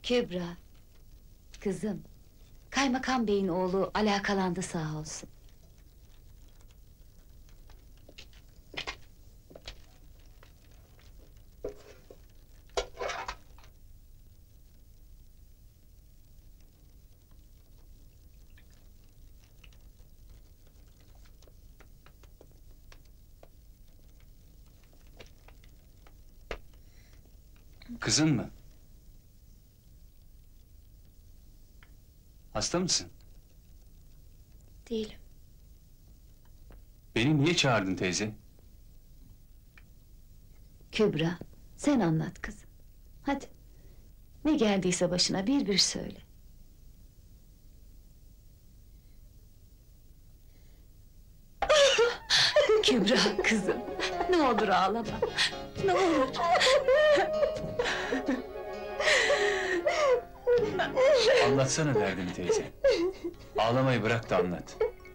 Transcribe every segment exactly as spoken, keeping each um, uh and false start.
Kübra, kızım, kaymakam beyin oğlu alakalandı sağ olsun. Kızın mı? Hasta mısın? Değilim. Beni niye çağırdın teyze? Kübra, sen anlat kızım. Hadi, ne geldiyse başına bir bir söyle. Kübra kızım, ne olur ağlama, ne olur. Anlatsana derdini teyze. Ağlamayı bırak da anlat.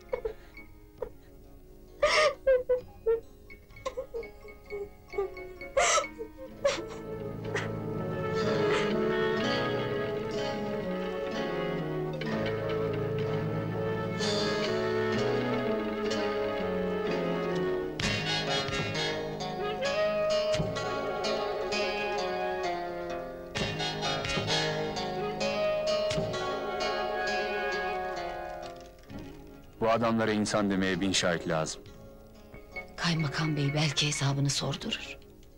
Bu adamlara insan demeye bin şahit lazım. Kaymakam bey belki hesabını sordurur.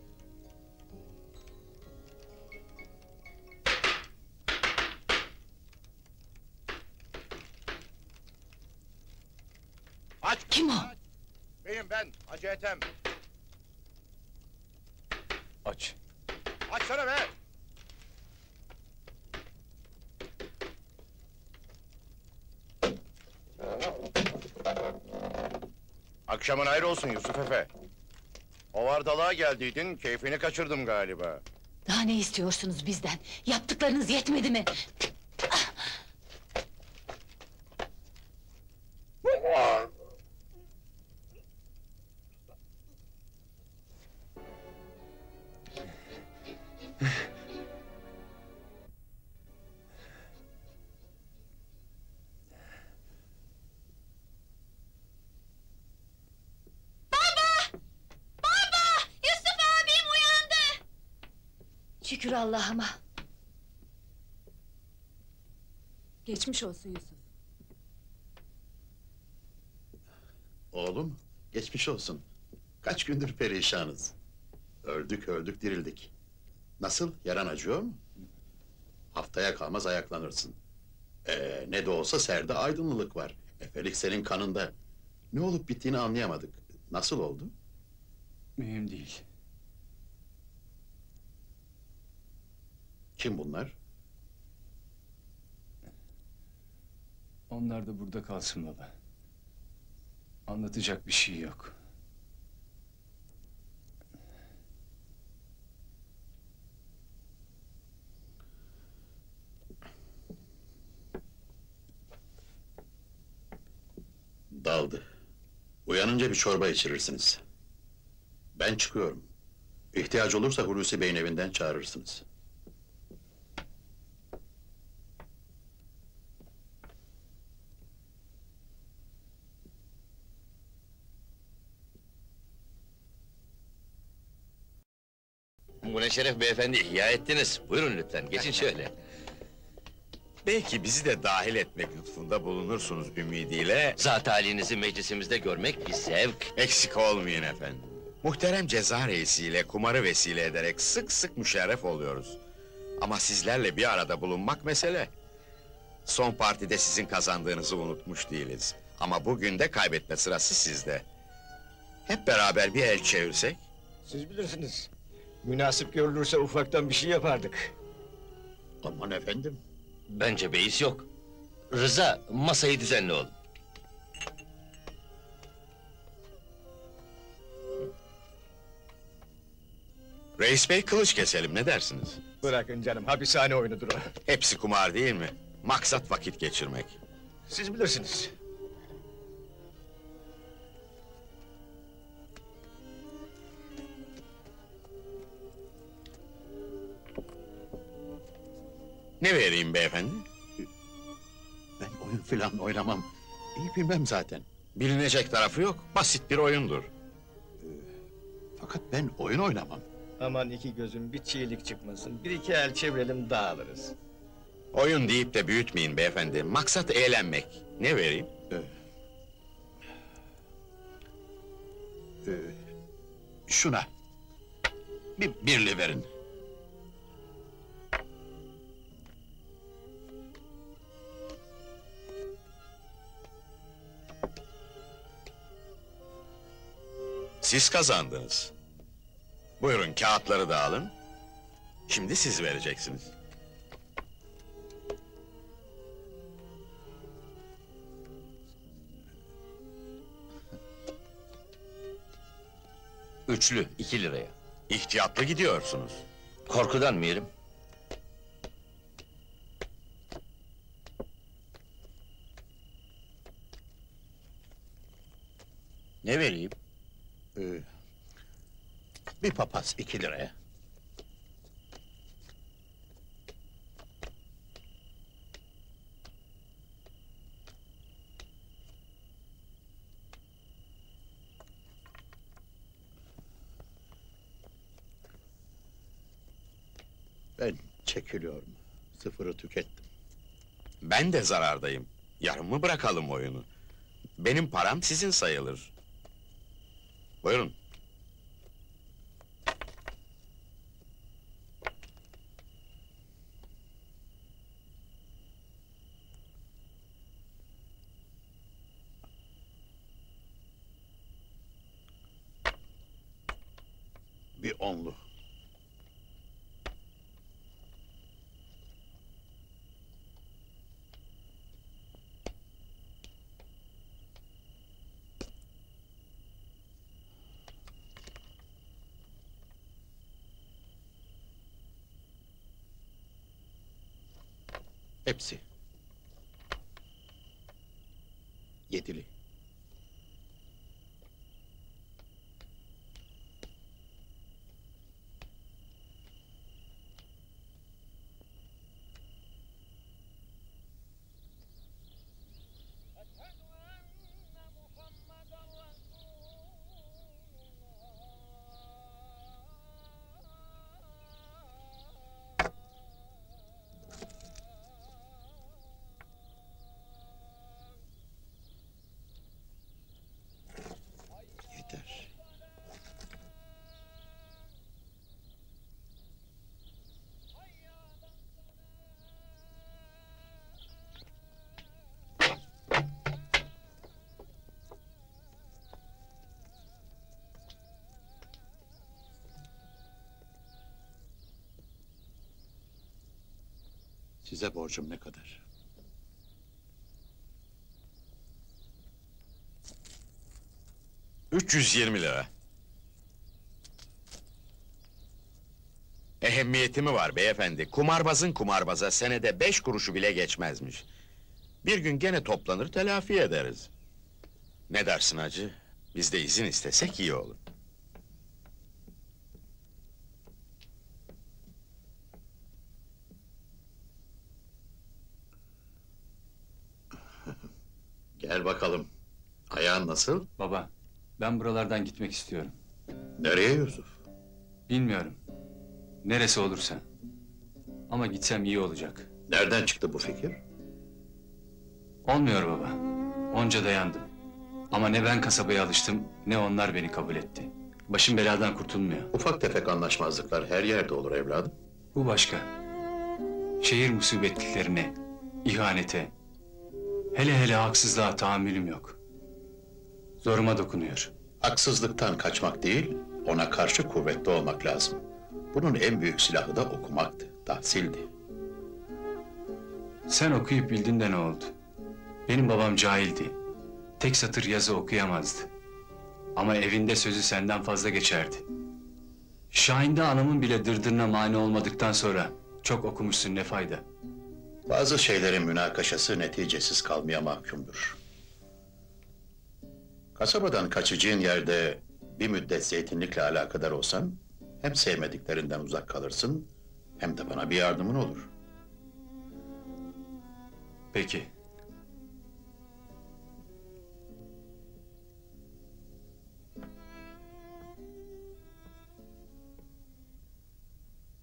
Aç! Kim o? Aç! Benim ben, Hacı Ethem. Aç. Açsana be! Akşamın hayır olsun Yusuf Efe. Hovardalığa geldiydin, keyfini kaçırdım galiba. Daha ne istiyorsunuz bizden? Yaptıklarınız yetmedi mi? Şükür Allah'ıma! Geçmiş olsun Yusuf. Oğlum, geçmiş olsun. Kaç gündür perişanız. Öldük öldük dirildik. Nasıl, yaran acıyor mu? Haftaya kalmaz ayaklanırsın. Ee, ne de olsa serde aydınlılık var. Efelik senin kanında. Ne olup bittiğini anlayamadık. Nasıl oldu? Mühim değil. Kim bunlar? Onlar da burada kalsın baba. Anlatacak bir şey yok. Daldı. Uyanınca bir çorba içirirsiniz. Ben çıkıyorum. İhtiyaç olursa Hulusi Bey'in evinden çağırırsınız. Bu ne şeref beyefendi, ihya ettiniz. Buyurun lütfen, geçin şöyle. Belki bizi de dahil etmek lütfunda bulunursunuz ümidiyle... Zat halinizi meclisimizde görmek bir zevk. Eksik olmayın efendim. Muhterem ceza reisiyle kumarı vesile ederek sık sık müşerref oluyoruz. Ama sizlerle bir arada bulunmak mesele. Son partide sizin kazandığınızı unutmuş değiliz. Ama bugün de kaybetme sırası sizde. Hep beraber bir el çevirsek? Siz bilirsiniz. Münasip görülürse ufaktan bir şey yapardık. Aman efendim. Bence beis yok. Rıza, masayı düzenle oğlum. Reis bey, kılıç keselim, ne dersiniz? Bırakın canım, hapishane oyunudur o. Hepsi kumar değil mi? Maksat vakit geçirmek. Siz bilirsiniz. Ne vereyim beyefendi? Ben oyun filan oynamam. İyi bilmem zaten. Bilinecek tarafı yok, basit bir oyundur. Fakat ben oyun oynamam. Aman iki gözüm bir çiğlik çıkmasın. Bir iki el çevirelim dağılırız. Oyun deyip de büyütmeyin beyefendi, maksat eğlenmek. Ne vereyim? Ee, şuna. Bir birli verin. Siz kazandınız. Buyurun, kağıtları da alın. Şimdi siz vereceksiniz. Üçlü, iki liraya. İhtiyatlı gidiyorsunuz. Korkudan mı yerim? Ne vereyim? Ee, bir papaz iki liraya. Ben çekiliyorum. Sıfırı tükettim. Ben de zarardayım. Yarın mı bırakalım oyunu? Benim param sizin sayılır. Buyurun. Bir onlu. Hepsi. Yedili. Yeter. Size borcum ne kadar? üç yüz yirmi lira. Ehemmiyeti mi var beyefendi? Kumarbazın kumarbaza senede beş kuruşu bile geçmezmiş. Bir gün gene toplanır, telafi ederiz. Ne dersin hacı? Biz de izin istesek iyi olur. Gel bakalım. Ayağın nasıl? Baba, ben buralardan gitmek istiyorum. Nereye Yusuf? Bilmiyorum. Neresi olursa. Ama gitsem iyi olacak. Nereden çıktı bu fikir? Olmuyor baba. Onca dayandım. Ama ne ben kasabaya alıştım, ne onlar beni kabul etti. Başım beladan kurtulmuyor. Ufak tefek anlaşmazlıklar her yerde olur evladım. Bu başka. Şehir musibetliklerine, ihanete, hele hele haksızlığa tahammülüm yok. Zoruma dokunuyor. Haksızlıktan kaçmak değil, ona karşı kuvvetli olmak lazım. Bunun en büyük silahı da okumaktı, tahsildi. Sen okuyup bildin de ne oldu? Benim babam cahildi. Tek satır yazı okuyamazdı. Ama evinde sözü senden fazla geçerdi. Şahin'de anamın bile dırdırına mani olmadıktan sonra çok okumuşsun, ne fayda? Bazı şeylerin münakaşası neticesiz kalmaya mahkumdur. Kasabadan kaçacağın yerde bir müddet zeytinlikle alakadar olsan, hem sevmediklerinden uzak kalırsın, hem de bana bir yardımın olur. Peki.